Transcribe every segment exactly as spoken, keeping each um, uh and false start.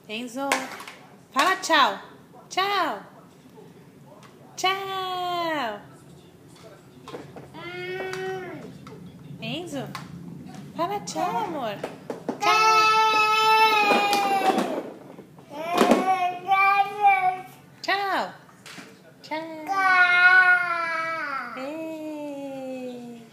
Enzo, fala tchau. Tchau. Tchau. Enzo, fala tchau, amor. Tchau. Tchau. Ei.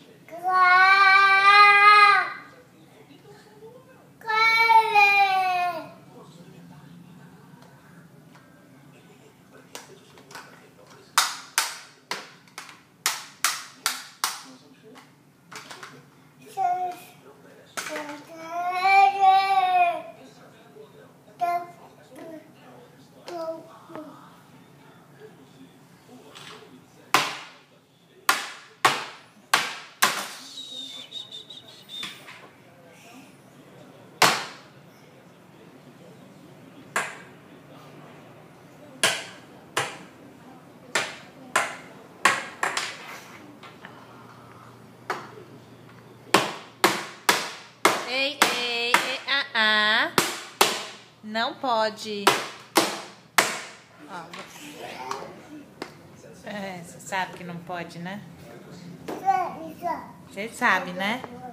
Ei, ei, ei, ah, ah. Não pode. Ó, é, você sabe que não pode, né? Você sabe, né?